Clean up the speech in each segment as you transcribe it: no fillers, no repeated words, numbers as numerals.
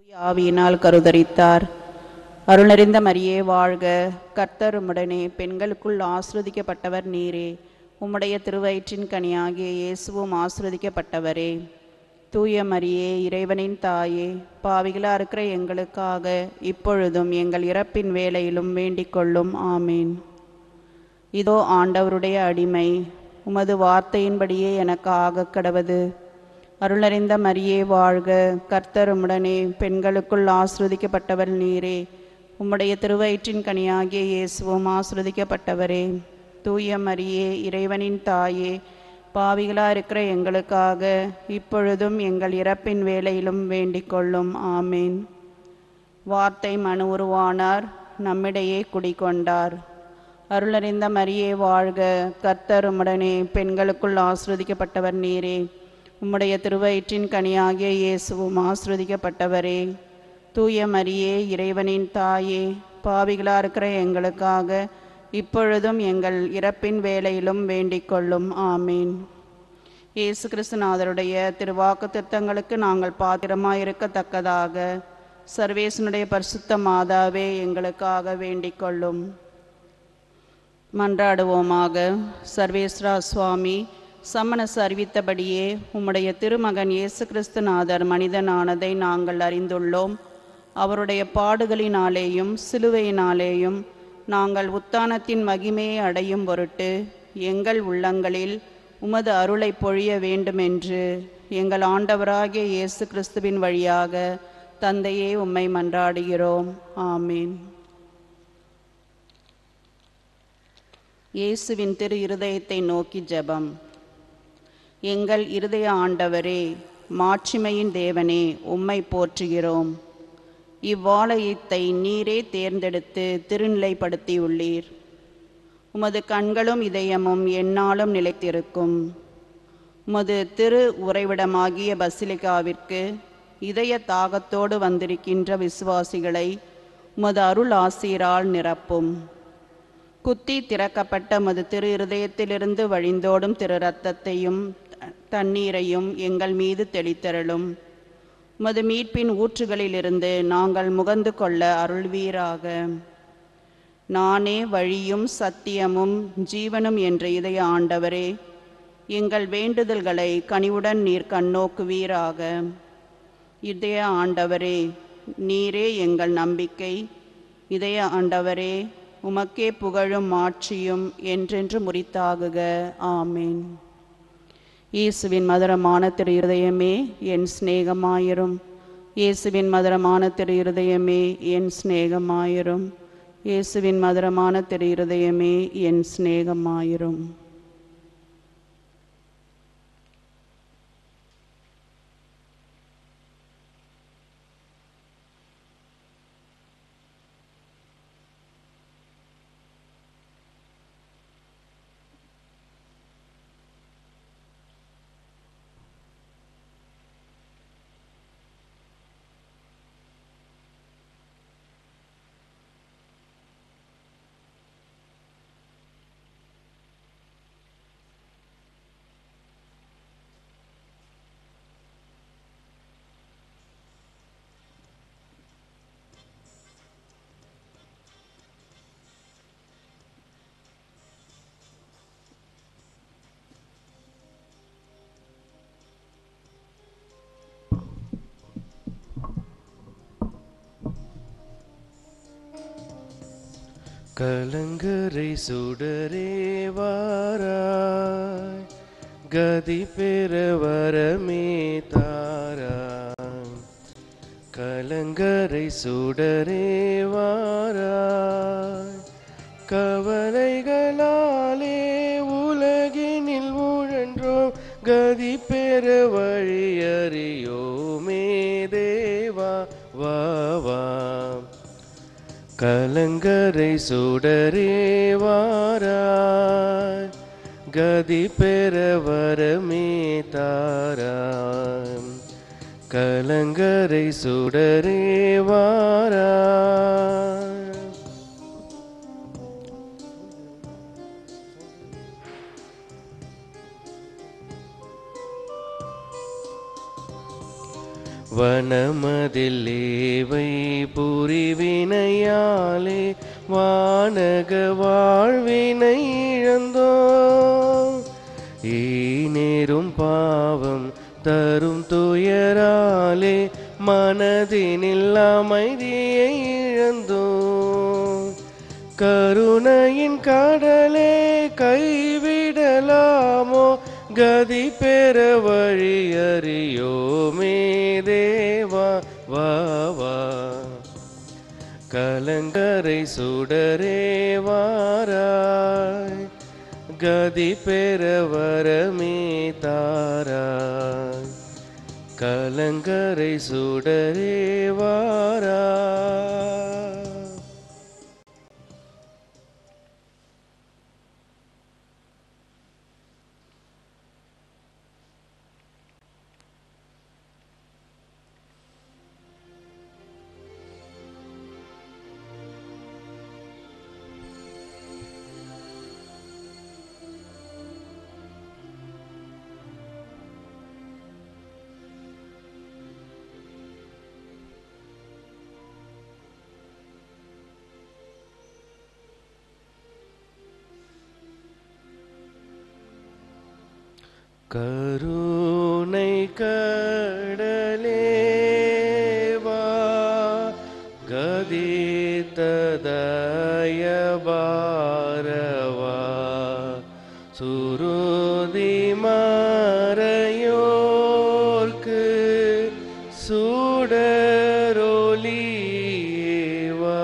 தூய ஆவியினால் கருதரித்தார். அருளறிந்த மரியே வாழ்க, கர்த்தர் உம்முடனே, பெண்களுக்குள் ஆசிர்வதிக்கப்பட்டவர் நீரே. உம்முடைய திருவயிற்றின் கனியாகிய இயேசுவும் ஆசிர்வதிக்கப்பட்டவரே. தூய மரியே, இறைவனின் தாயே, பாவிகளா இருக்கிற எங்களுக்காக இப்பொழுதும் எங்கள் இறப்பின் வேளையிலும் வேண்டிக் கொள்ளும். ஆமீன். இதோ ஆண்டவருடைய அடிமை, உமது வார்த்தையின்படியே எனக்கு ஆகக் கடவது. அருளறிந்த மரியே வாழ்க, கர்த்தர் உம்முடனே, பெண்களுக்குள் ஆசிர்வதிக்கப்பட்டவர் நீரே. உம்முடைய திருவயிற்றின் கனியாகிய இயேசுவும் ஆசிர்வதிக்கப்பட்டவரே. தூய மரியே, இறைவனின் தாயே, பாவிகளா இருக்கிற எங்களுக்காக இப்பொழுதும் எங்கள் இறப்பின் வேளையிலும் வேண்டிக் கொள்ளும். ஆமீன். வார்த்தை மனு உருவானார், நம்மிடையே குடிகொண்டார். அருளறிந்த மரியே வாழ்க, கர்த்தர் உம்முடனே, பெண்களுக்குள் ஆசிர்வதிக்கப்பட்டவர் நீரே. உம்முடைய திருவயிற்றின் கனியாகிய இயேசுவும் ஆசிர்வதிக்கப்பட்டவரே. தூய மரியே, இறைவனின் தாயே, பாவிகளா இருக்கிற எங்களுக்காக இப்பொழுதும் எங்கள் இறப்பின் வேளையிலும் வேண்டிக் கொள்ளும். ஆமீன். இயேசு கிறிஸ்துநாதருடைய திருவாக்கு திட்டங்களுக்கு நாங்கள் பாத்திரமாயிருக்கத்தக்கதாக சர்வேசனுடைய பரிசுத்த மாதாவே எங்களுக்காக வேண்டிக் கொள்ளும். மன்றாடுவோமாக. சர்வேஸ்வரா சுவாமி, சம்மனஸ் அறிவித்தபடியே உம்முடைய திருமகன் இயேசு கிறிஸ்துநாதர் மனிதனானதை நாங்கள் அறிந்துள்ளோம். அவருடைய பாடுகளினாலேயும் சிலுவையினாலேயும் நாங்கள் உத்தானத்தின் மகிமையை அடையும் பொருட்டு எங்கள் உள்ளங்களில் உமது அருளை பொழிய வேண்டுமென்று எங்கள் ஆண்டவராகிய இயேசு கிறிஸ்துவின் வழியாக தந்தையே உம்மை மன்றாடுகிறோம். ஆமீன். இயேசுவின் திரு இருதயத்தை நோக்கி ஜெபம். எங்கள் இருதய ஆண்டவரே, மாட்சிமையின் தேவனே, உம்மை போற்றுகிறோம். இவ்வாலயத்தை நீரே தேர்ந்தெடுத்து திருநிலைப்படுத்தியுள்ளீர். உமது கண்களும் இதயமும் எந்நாளும் நிலைத்திருக்கும். உமது திரு உறைவிடமாகிய பசிலிகாவிற்கு இதய தாகத்தோடு வந்திருக்கின்ற விசுவாசிகளை உமது அருள் ஆசீரால் நிரப்பும். குத்தி திறக்கப்பட்ட உமது திரு இருதயத்திலிருந்து வழிந்தோடும் திரு இரத்தத்தையும் தண்ணீரையும் எங்கள் மீது தெளித்தருளும். உமது மீட்பின் ஊற்றுகளிலிருந்து நாங்கள் முகந்து கொள்ள அருள்வீராக. நானே வழியும் சத்தியமும் ஜீவனும் என்ற இதய ஆண்டவரே, எங்கள் வேண்டுதல்களை கனிவுடன் நீர் கண்ணோக்குவீராக. இதய ஆண்டவரே, நீரே எங்கள் நம்பிக்கை. இதய ஆண்டவரே, உமக்கே புகழும் ஆட்சியும் என்றென்று முறித்தாகுக. ஆமீன். இயேசுவின் மதுரமான திரு இருதயமே என் சிநேகமாயிரும். இயேசுவின் மதுரமான திரு இருதயமே என் சிநேகமாயிரும். இயேசுவின் மதுரமான திரு இருதயமே என் சிநேகமாயிரும். கலங்கரை சுடரே வாராய், கதி பெற வரமே தாராய். கலங்கரை சுடரே வாராய், கவலைகளாலே உலகினில் உழன்றோம், கதி பெற வழியறியோமே தேவா வா வா. கலங்கரை சுடரே வாராய், கதி பெற வரமே தாராய். கலங்கரை சுடரே வாராய். வனமதில் லேவை புரிவினையாலே வானக வாழ்வினை இழந்தோம். ஈநேரும் பாவம் தரும் துயராலே மனதினில் அமைதியை இழந்தோம். கருணையின் கடலே கைவிடலாமோ, கதி பெற வழி அறியோமே தேவா வா வா. கலங்கரை சுடரே வாராய், கதி பெற வரமே தாராய். கலங்கரை சுடரே வாராய். கருணை கடலே வா, கதித்ததய பாரவா. சுருதி மறையோர்க்கு சுடரொளியேவா.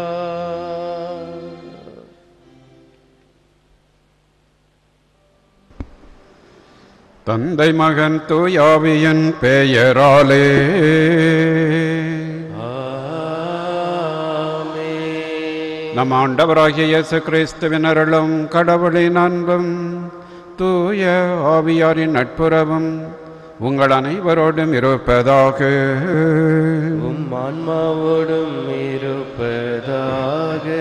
தந்தை மகன் தூயாவியின் பெயராலே நம் ஆண்டவராகிய இயேசு கிறிஸ்துவின் அருளும் கடவுளின் அன்பும் தூய ஆவியாரின் நட்புறவும் உங்கள் அனைவரோடும் இருப்பதாக. உம் ஆன்மாவோடும் இருப்பதாக.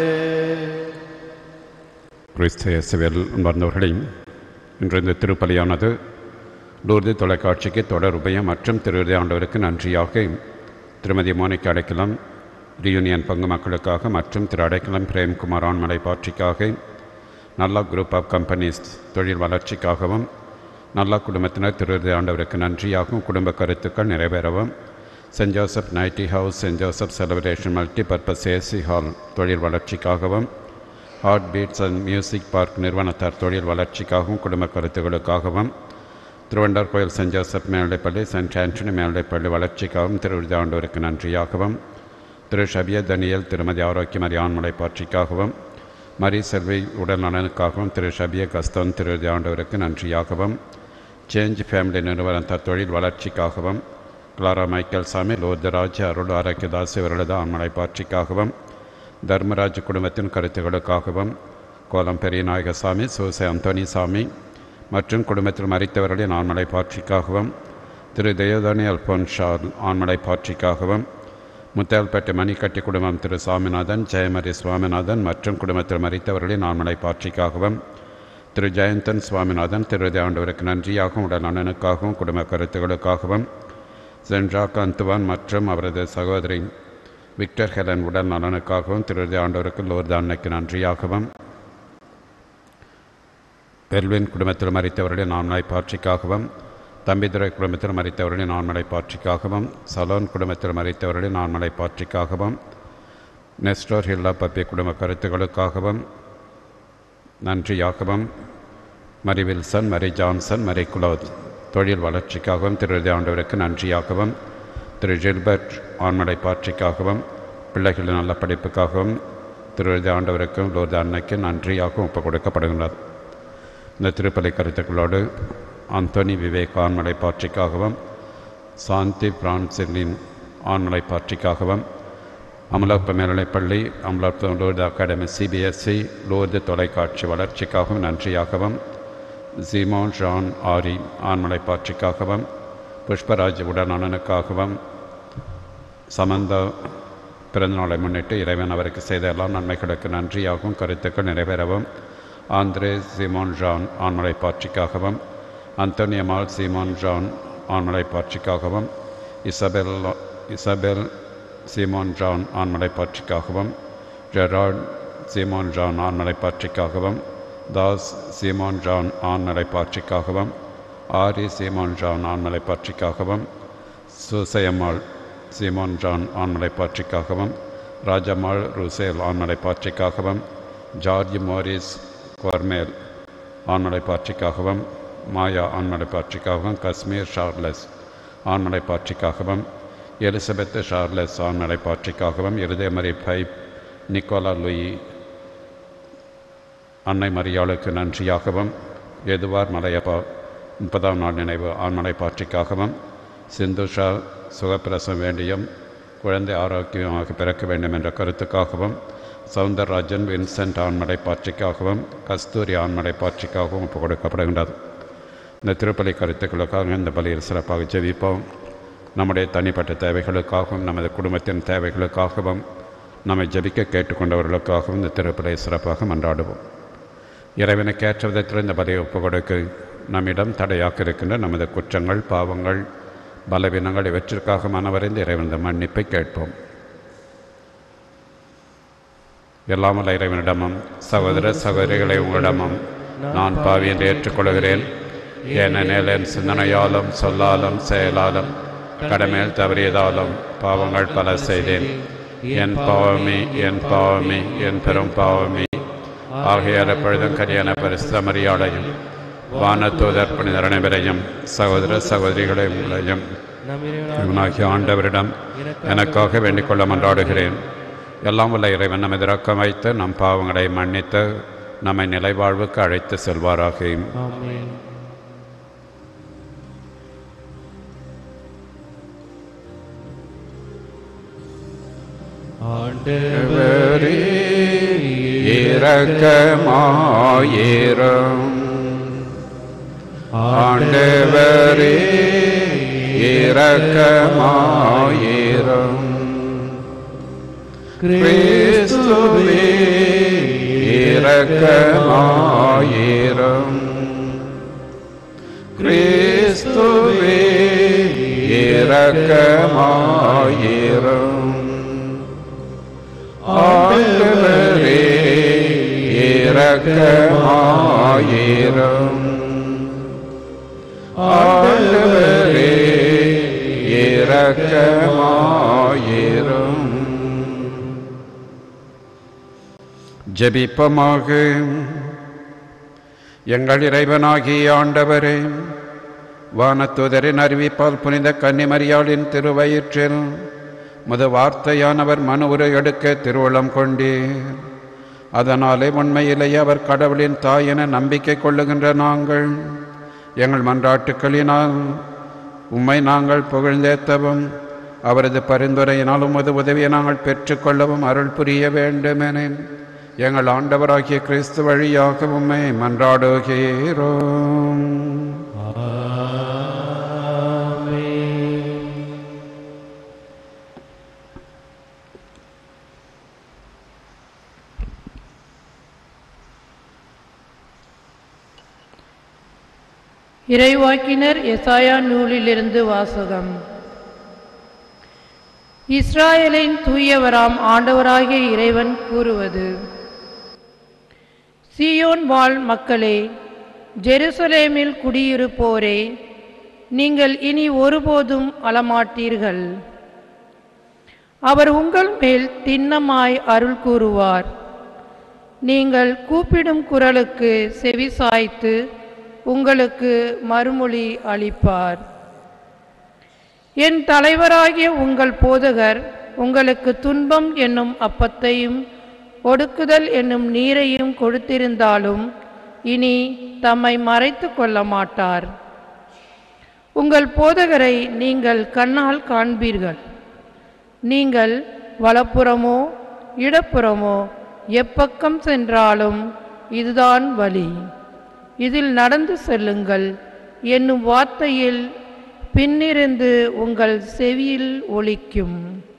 கிறிஸ்து இயேசுவில் அன்பார்ந்தவர்களே, இன்று இந்த திருப்பலியானது லூர்து தொலைக்காட்சிக்கு தொடர்புடைய மற்றும் திருவிழா ஆண்டவருக்கு நன்றியாக திருமதி மோனிகா அடைக்கலம் ரியூனியன் பங்கு மக்களுக்காக மற்றும் திரு அடைக்கலம் பிரேம்குமார் ஆண்மலை பாட்சிக்காக, நல்ல குரூப் ஆஃப் கம்பெனிஸ் தொழில் வளர்ச்சிக்காகவும், நல்ல குடும்பத்தினர் திருவிழா ஆண்டவருக்கு நன்றியாகவும் குடும்ப கருத்துக்கள் நிறைவேறவும், saint Joseph nighty house, saint Joseph celebration multipurpose AC hall தொழில் வளர்ச்சிக்காகவும், heart beats and music park நிறுவனத்தார் தொழில் வளர்ச்சிக்காகவும் குடும்ப கருத்துக்களுக்காகவும், திருவண்டார் கோயில் சென்ட் ஜோசப் மேல்நிலைப்பள்ளி, சென்ட் ஆண்டனி மேல்நிலைப்பள்ளி வளர்ச்சிக்காகவும் திருவிழா ஆண்டவருக்கு நன்றியாகவும், திரு ஷபிய தனியல் திருமதி ஆரோக்கியமரி ஆண்மலை பாட்சிக்காகவும், மரி செல்வி உடல் நலனுக்காகவும் திரு ஷபிய கஸ்தான் திருவிழா ஆண்டவருக்கு நன்றியாகவும், சேஞ்ச் ஃபேமிலி நிறுவனத்தார் தொழில் வளர்ச்சிக்காகவும், கிளாரா மைக்கேல் சாமி, லோர்தராஜ் அருள் ஆரோக்கியதாஸ் இவர்களது ஆண்மலை பாட்சிக்காகவும், தர்மராஜ் குடும்பத்தின் கருத்துக்களுக்காகவும், கோலம் பெரியநாயகசாமி, சூசை அந்தோனி சாமி மற்றும் குடும்பத்தில் மரித்தவர்களின் ஆண்மலை பாட்சிக்காகவும், திரு தேவதானி அல்போன்ஷா ஆண்மலை பாட்சிக்காகவும், முத்தால்பேட்டை மணிக்கட்டி குடும்பம் திரு சுவாமிநாதன், ஜெயமரி சுவாமிநாதன் மற்றும் குடும்பத்தில் மரித்தவர்களின் ஆண்மலை பாட்சிக்காகவும், திரு ஜெயந்தன் சுவாமிநாதன் திருவிழா ஆண்டவருக்கு நன்றியாகவும் உடல் நலனுக்காகவும் குடும்ப கருத்துக்களுக்காகவும், சென்ட்ராக் அந்துவான் மற்றும் அவரது சகோதரி விக்டர் ஹெலன் உடல் நலனுக்காகவும் திருவிழா ஆண்டவருக்கு லோர்து அன்னைக்கு நன்றியாகவும், பெர்லின் குடும்பத்தில் மரித்தவர்களின் ஆண்மலை பாட்சிக்காகவும், தம்பிதுரை குடும்பத்தில் மரித்தவர்களின் ஆண்மலை பாட்சிக்காகவும், சலோன் குடும்பத்தில் மரித்தவர்களின் ஆண்மலை பாட்சிக்காகவும், நெஸ்டோர் ஹில்லா பப்பி குடும்ப கருத்துக்களுக்காகவும் நன்றியாகவும், மரி வில்சன், மரி ஜான்சன், மரி குலோத் தொழில் வளர்ச்சிக்காகவும் திருவிழா ஆண்டவருக்கு நன்றியாகவும், திரு ஜில்பர்ட் ஆண்மலை பாட்சிக்காகவும், பிள்ளைகளின் நல்ல படிப்புக்காகவும் திருவிழா ஆண்டவருக்கும் லோர்து அன்னைக்கு நன்றியாகவும் ஒப்புக் கொடுக்கப்படுகின்றது. இந்த திருப்பலி கருத்துக்களோடு அந்தோனி விவேக் ஆண்மலை பாட்சிக்காகவும், சாந்தி பிரான்சிலின் ஆண்மலை பாட்சிக்காகவும், அமலாப்ப மேல்நிலைப்பள்ளி, அமலாப்ப லோர்து அகாடமி சிபிஎஸ்சி லோர்து தொலைக்காட்சி வளர்ச்சிக்காகவும் நன்றியாகவும், ஜிமோன் ஜான் ஆரி ஆண்மலை பாட்சிக்காகவும், புஷ்பராஜ் உடல்நலனுக்காகவும், சமந்தா பிறந்தநாளை முன்னிட்டு இறைவன் அவருக்கு செய்த எல்லா நன்மைகளுக்கு நன்றியாகவும் கருத்துக்கள் நிறைவேறவும், ஆந்திரே சிமோன் ஜான் ஆண்மலை பாட்சிக்காகவும், அந்தோனியமால் சிமோன் ஜான் ஆண்மலை பாட்சிக்காகவும், இசபெல் சீமோன் ஜான் ஆண்மலை பாட்சிக்காகவும், ஜெரார்ட் சீமோன் ஜான் ஆண்மலை பாட்சிக்காகவும், தாஸ் சீமோன் ஜான் ஆண்மலை பாட்சிக்காகவும், ஆரி சீமோன் ஜான் ஆண்மலை பாட்சிக்காகவும், சுசையம்மாள் சீமோன் ஜான் ஆண்மலை பாட்சிக்காகவும், ராஜம்மாள் ருசேல் ஆண்மலை பாட்சிக்காகவும், ஜார்ஜ் மோரிஸ் குவர்மேல் ஆண்மலை பாட்சிக்காகவும், மாயா ஆண்மலை பாட்சிக்காகவும், காஷ்மீர் ஷார்லஸ் ஆண்மலை பாட்சிக்காகவும், எலிசபெத் ஷார்லஸ் ஆண்மலை பாட்சிக்காகவும், இருதயமரி பைப் நிக்கோலா லூயி அன்னை மரியாளுக்கு நன்றியாகவும், எதுவார் மலையப்பா 30ஆம் நாள் நினைவு ஆண்மலை பாட்சிக்காகவும், சிந்துஷா சுகப்பிரசம் வேண்டியும் குழந்தை ஆரோக்கியமாக பிறக்க வேண்டும் என்ற கருத்துக்காகவும், சவுந்தரராஜன் வின்சென்ட் ஆண்மலை பாட்சிக்காகவும், கஸ்தூரி ஆண்மலை பாட்சிக்காகவும் ஒப்புக் கொடுக்கப்படுகின்றது. இந்த திருப்பலி கருத்துக்களுக்காக இந்த பலியில் சிறப்பாக ஜெபிப்போம். நம்முடைய தனிப்பட்ட தேவைகளுக்காகவும், நமது குடும்பத்தின் தேவைகளுக்காகவும், நம்மை ஜெபிக்க கேட்டுக்கொண்டவர்களுக்காகவும் இந்த திருப்பலியை சிறப்பாக மன்றாடுவோம். இறைவனுக்கு ஏற்ற விதத்தில் இந்த பலியை ஒப்புக் கொடுக்க நம்மிடம் தடையாக இருக்கின்ற நமது குற்றங்கள், பாவங்கள், பலவீனங்கள் இவற்றிற்காக மனவறிந்து இறைவனது மன்னிப்பை கேட்போம். எல்லாம் வல்ல இறைவனிடமும் சகோதர சகோதரிகளை உங்களிடமும் நான் பாவி என்று ஏற்றுக்கொள்கிறேன். ஏனெனில் என் சிந்தனையாலும் சொல்லாலும் செயலாலும் கடமையில் தவறியதாலும் பாவங்கள் பல செய்தேன். என் பாவமே என் பாவமே என் பெரும் பாவமே. ஆகையால் எப்பொழுதும் கரியான பரிசுத்த மரியாதையும் வானதூதர் புனிதர் அனைவரையும் சகோதர சகோதரிகளை உங்களையும் இவனாகிய ஆண்டவரிடம் எனக்காக வேண்டிக் கொள்ள மன்றாடுகிறேன். எல்லாம் உள்ள இறைவன் நம்மை இரக்கம் வைத்து நம் பாவங்களை மன்னித்து நம்மை நிலைவாழ்வுக்கு அழைத்து செல்வாராக. ஆண்டவரே இரக்கமாயிரும். ஆண்டவரே இரக்கமாயிரும். கிறிஸ்துவே இரக்கமாயிரும். கிறிஸ்துவே இரக்கமாயிரும். ஆண்டவரே இரக்கமாயிரும். ஆண்டவரே இரக்கமாயிரும். ஜெபிப்பமாக. எங்கள் இறைவனாகிய ஆண்டவரே, வானதூதரின் அறிவிப்பால் புனித கன்னிமரியாளின் திருவயிற்றில் முது வார்த்தையானவர் மனு உரை எடுக்க திருவுளம் கொண்டீர். அதனாலே உண்மையிலேயே அவர் கடவுளின் தாய் என நம்பிக்கை கொள்ளுகின்ற நாங்கள் எங்கள் மன்றாட்டுக்களினால் உம்மை நாங்கள் புகழ்ந்தேத்தவும் அவரது பரிந்துரையினால் உமது உதவியை நாங்கள் பெற்றுக்கொள்ளவும் அருள் புரிய வேண்டுமென எங்கள் ஆண்டவராகிய கிறிஸ்து வழியாக உம்மை மன்றாடுகிறோம். இறைவாக்கினர் எசாயா நூலிலிருந்து வாசகம். இஸ்ராயேலின் தூயவராம் ஆண்டவராகிய இறைவன் கூறுவது: சீயோன் வாழ் மக்களே, ஜெருசலேமில் குடியிருப்போரே, நீங்கள் இனி ஒருபோதும் அழமாட்டீர்கள். அவர் உங்கள் மேல் திண்ணமாய் அருள் கூறுவார். நீங்கள் கூப்பிடும் குரலுக்கு செவி சாய்த்து உங்களுக்கு மறுமொழி அளிப்பார். என் தலைவராகிய உங்கள் போதகர் உங்களுக்கு துன்பம் என்னும் அப்பத்தையும் ஒடுக்குதல் என்னும் நீரையும் கொடுத்திருந்தாலும் இனி தம்மை மறைத்து கொள்ள மாட்டார். உங்கள் போதகரை நீங்கள் கண்ணால் காண்பீர்கள். நீங்கள் வலப்புறமோ இடப்புறமோ எப்பக்கம் சென்றாலும் இதுதான் வழி, இதில் நடந்து செல்லுங்கள் என்னும் வார்த்தையில் பின்னிருந்து உங்கள் செவியில் ஒலிக்கும்.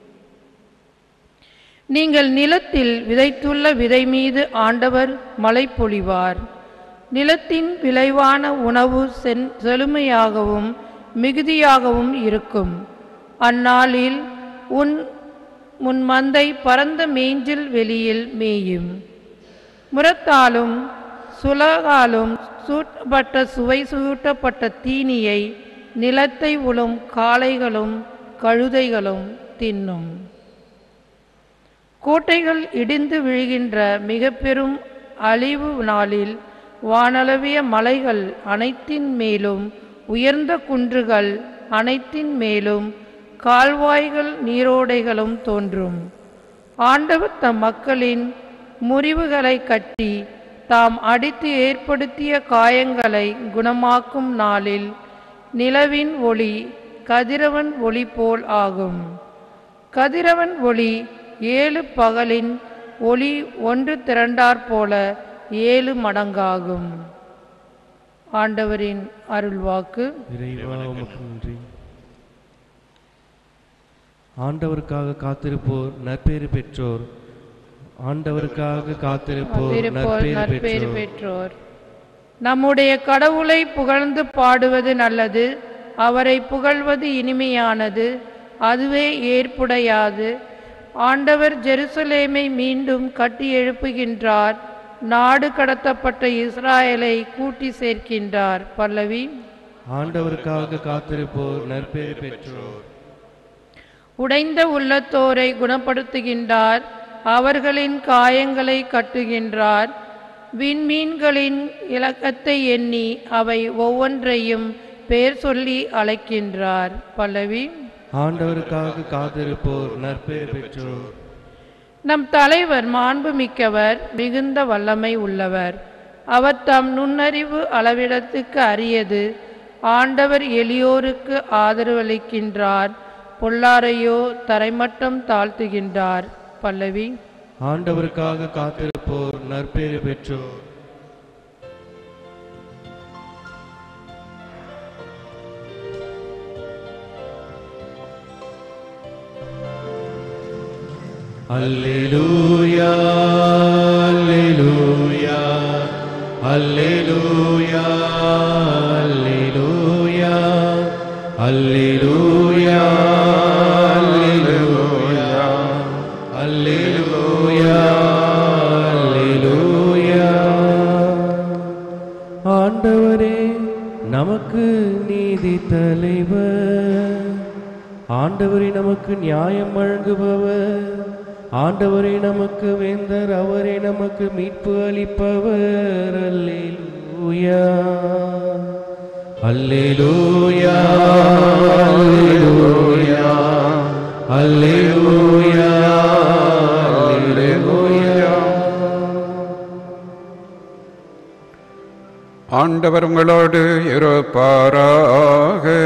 நீங்கள் நிலத்தில் விதைத்துள்ள விதை மீது ஆண்டவர் மழை பொழிவார். நிலத்தின் விளைவான உணவு செழுமையாகவும் மிகுதியாகவும் இருக்கும். அந்நாளில் உன் மந்தை பரந்த மேய்ஞ்சில் வெளியில் மேயும். முரத்தாலும் சுலகாலும் சுவை சூட்டப்பட்ட தீனியை நிலத்தை உழும் காளைகளும் கழுதைகளும் தின்னும். கோட்டைகள் இடிந்து விழுகின்ற மிக பெரும் அழிவு நாளில் வானளவிய மலைகள் அனைத்தின் மேலும் உயர்ந்த குன்றுகள் அனைத்தின் மேலும் கால்வாய்கள் நீரோடைகளும் தோன்றும். ஆண்டவர் தம் மக்களின் முறிவுகளை கட்டி தாம் அடித்து ஏற்படுத்திய காயங்களை குணமாக்கும் நாளில் நிலவின் ஒளி கதிரவன் ஒளி போல் ஆகும். கதிரவன் ஒளி 7 பகலின் ஒளி ஒன்று திரண்டாற்போல 7 மடங்காகும். ஆண்டவரின் அருள்வாக்கு. இறைவா உமக்கு நன்றி. ஆண்டவருக்காக காத்திருப்போர் நற்பேறு பெற்றோர். ஆண்டவருக்காக காத்திருப்போர் நற்பேறு பெற்றோர். நம்முடைய கடவுளை புகழ்ந்து பாடுவது நல்லது, அவரை புகழ்வது இனிமையானது, அதுவே ஏற்புடையாது. ஆண்டவர் ஜெருசலேமை மீண்டும் கட்டி எழுப்புகின்றார், நாடு கடத்தப்பட்ட இஸ்ராயலை கூட்டி சேர்க்கின்றார். பல்லவி. ஆண்டவருக்காக காத்திருப்போர் நற்பேறு பெற்றோர். உடைந்த உள்ளத்தோரை குணப்படுத்துகின்றார், அவர்களின் காயங்களை கட்டுகின்றார். விண்மீன்களின் இலக்கத்தை எண்ணி அவை ஒவ்வொன்றையும் பெயர் சொல்லி அழைக்கின்றார். பல்லவி. ஆண்டவருக்காக காத்திருப்போர் நற்பேறு பெற்றோர். நம் தலைவர் மாண்புமிக்கவர், மிகுந்த வல்லமை உள்ளவர். அவர் தம் நுண்ணறிவு அளவிடத்துக்கு அரியது. ஆண்டவர் எளியோருக்கு ஆதரவளிக்கின்றார், பொல்லாரையோ தரைமட்டம் தாழ்த்துகின்றார். பல்லவி. ஆண்டவருக்காக காத்திருப்போர் நற்பேறு பெற்றோர். அல்லேலூயா அல்லேலூயா அல்லேலூயா அல்லேலூயா அல்லேலூயா அல்லேலூயா அல்லேலூயா. ஆண்டவரே நமக்கு நீதி தலைவர், ஆண்டவரே நமக்கு நியாயம் வழங்குபவர், ஆண்டவரே நமக்கு வேந்தர், அவரே நமக்கு மீட்பு அளிப்பவர். அல்லேலூயா அல்லேலூயா அல்லேலூயா அல்லேலூயா அல்லேலூயா. ஆண்டவர் உங்களோடு இருப்பாராக.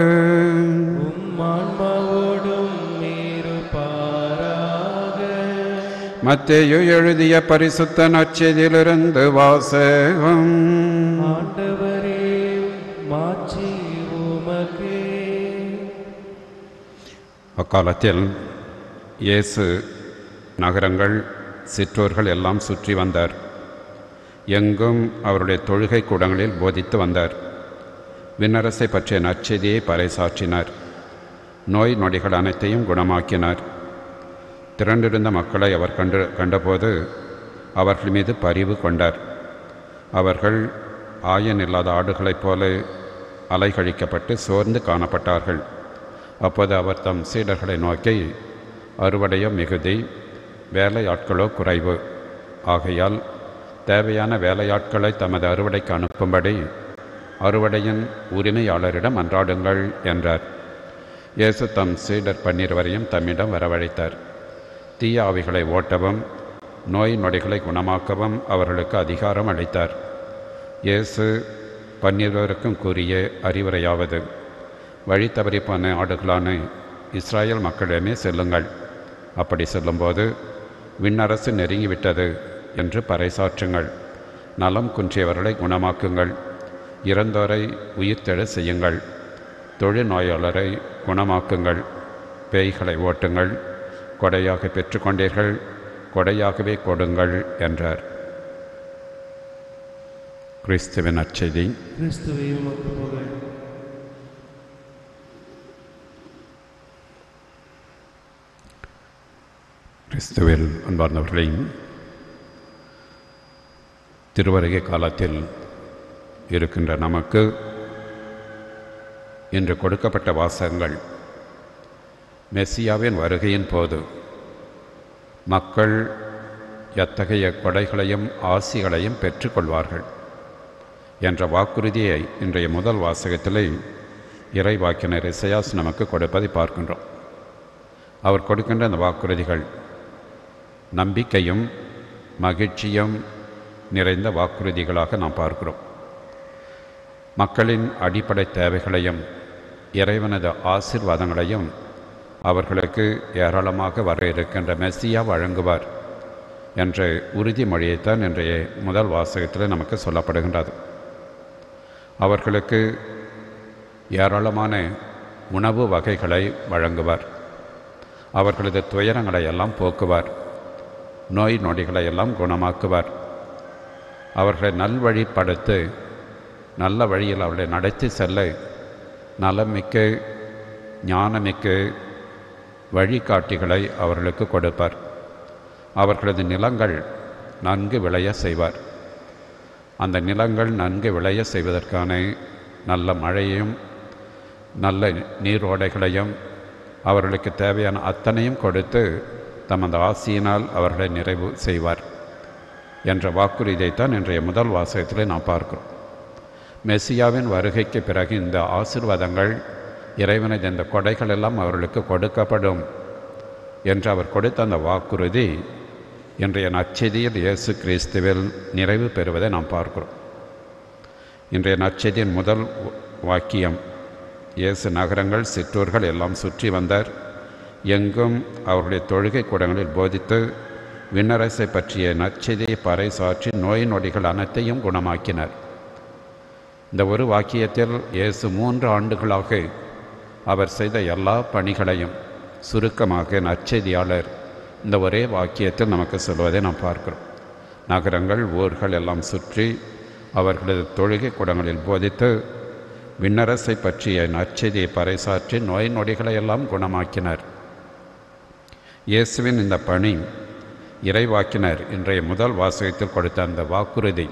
ஆன்மாவோடும் இருப்பாராக. மத்தேயு எழுதிய பரிசுத்த நற்செய்தியிலிருந்து வாசகம். ஆண்டவரே மாட்சி உமக்கே. அக்காலத்தில் இயேசு நகரங்கள் சிற்றூர்கள் எல்லாம் சுற்றி வந்தார். எங்கும் அவருடைய தொழுகை கூடங்களில் போதித்து வந்தார். விண்ணரசை பற்றிய நற்செய்தியை பறைசாற்றினார். நோய் நொடிகள் அனைத்தையும் குணமாக்கினார். திரண்டிருந்த மக்களை அவர் கண்டபோது அவர்கள் மீது பரிவு கொண்டார். அவர்கள் ஆயன் இல்லாத ஆடுகளைப் போல அலைகழிக்கப்பட்டு சோர்ந்து காணப்பட்டார்கள். அப்போது அவர் தம் சீடர்களை நோக்கி, அறுவடையோ மிகுதி, வேலையாட்களோ குறைவு. ஆகையால் தேவையான வேலையாட்களை தமது அறுவடைக்கு அனுப்பும்படி அறுவடையின் உரிமையாளரிடம் அன்றாடுங்கள் என்றார். இயேசு தம் சீடர் 12 தம்மிடம் வரவழைத்தார். தீய ஆவிகளை ஓட்டவும் நோய் நொடிகளை குணமாக்கவும் அவர்களுக்கு அதிகாரம் அளித்தார். இயேசு 12 கூறிய அறிவுரையாவது, வழி தவறிப்போன ஆடுகளான இஸ்ராயல் மக்களிடமே செல்லுங்கள். அப்படி செல்லும்போது விண்ணரசு நெருங்கிவிட்டது என்று பறைசாற்றுங்கள். நலம் குன்றியவர்களை குணமாக்குங்கள். இறந்தோரை உயிர்த்தெழ செய்யுங்கள். தொழுநோயாளரை குணமாக்குங்கள். பேய்களை ஓட்டுங்கள். கொடையாக பெற்றுக்கொண்டீர்கள், கொடையாகவே கொடுங்கள் என்றார். கிறிஸ்துவின் நற்செய்தி. கிறிஸ்துவே உமக்கு புகழ். கிறிஸ்துவில் அன்பார்ந்தவர்களையும் திருவருகை காலத்தில் இருக்கின்ற நமக்கு இன்று கொடுக்கப்பட்ட வாசகங்கள் மெசியாவின் வருகையின் போது மக்கள் எத்தகைய கொடைகளையும் ஆசிகளையும் பெற்றுக்கொள்வார்கள் என்ற வாக்குறுதியை இன்றைய முதல் வாசகத்திலே இறைவாக்கினர் இசையாஸ் நமக்கு கொடுப்பதை பார்க்கின்றோம். அவர் கொடுக்கின்ற அந்த வாக்குறுதிகள் நம்பிக்கையும் மகிழ்ச்சியும் நிறைந்த வாக்குறுதிகளாக நாம் பார்க்கிறோம். மக்களின் அடிப்படை தேவைகளையும் இறைவனது ஆசீர்வாதங்களையும் அவர்களுக்கு ஏராளமாக வர இருக்கின்ற மெசியா வழங்குவார் என்ற உறுதிமொழியைத்தான் இன்றைய முதல் வாசகத்தில் நமக்கு சொல்லப்படுகின்றது. அவர்களுக்கு ஏராளமான உணவு வகைகளை வழங்குவார். அவர்களது துயரங்களை எல்லாம் போக்குவார். நோய் நொடிகளை எல்லாம் குணமாக்குவார். அவர்களை நல்வழிப்படுத்தி நல்ல வழியில் அவர்களை நடத்தி செல்ல நலமிக்க ஞானமிக்க வழிகாட்டிகளை அவர்களுக்கு கொடுப்பார். அவர்களது நிலங்கள் நன்கு விளைய செய்வார். அந்த நிலங்கள் நன்கு விளைய செய்வதற்கான நல்ல மழையையும் நல்ல நீரோடைகளையும் அவர்களுக்கு தேவையான அத்தனையும் கொடுத்து தமது ஆசியினால் அவர்களை நிறைவு செய்வார் என்ற வாக்குறுதியைத்தான் இன்றைய முதல் வாசகத்தில் நாம் பார்க்கிறோம். மெசியாவின் வருகைக்கு பிறகு இந்த ஆசீர்வாதங்கள் இறைவனது இந்த கொடைகள் எல்லாம் அவர்களுக்கு கொடுக்கப்படும் என்று அவர் கொடுத்த அந்த வாக்குறுதி இன்றைய நற்செய்தியில் இயேசு கிறிஸ்துவில் நிறைவு பெறுவதை நாம் பார்க்கிறோம். இன்றைய நற்செய்தியின் முதல் வாக்கியம், இயேசு நகரங்கள் சிற்றூர்கள் எல்லாம் சுற்றி வந்தார். எங்கும் அவருடைய தொழுகை கூடங்களில் போதித்து விண்ணரசை பற்றிய நற்செய்தியை பறைசாற்றி நோய் நொடிகள் அனைத்தையும் குணமாக்கினார். இந்த ஒரு வாக்கியத்தில் இயேசு 3 ஆண்டுகளாக அவர் செய்த எல்லா பணிகளையும் சுருக்கமாக நற்செய்தியாளர் இந்த ஒரே வாக்கியத்தில் நமக்கு சொல்வதை நாம் பார்க்கிறோம். நகரங்கள் ஊர்கள் எல்லாம் சுற்றி அவர்களது தொழுகை கூடங்களில் போதித்து விண்ணரசை பற்றிய நற்செய்தியை பறைசாற்றி நோய் நொடிகளை எல்லாம் குணமாக்கினார். இயேசுவின் இந்த பணி இறைவாக்கினர் இன்றைய முதல் வாசகத்தில் கொடுத்த அந்த வாக்குறுதி,